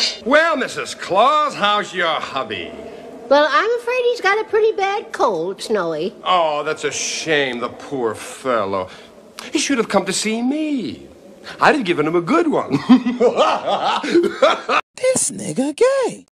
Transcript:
Well, Mrs. Claus, how's your hubby? Well, I'm afraid he's got a pretty bad cold, Snowy. Oh, that's a shame, the poor fellow. He should have come to see me. I'd have given him a good one. This nigga gay.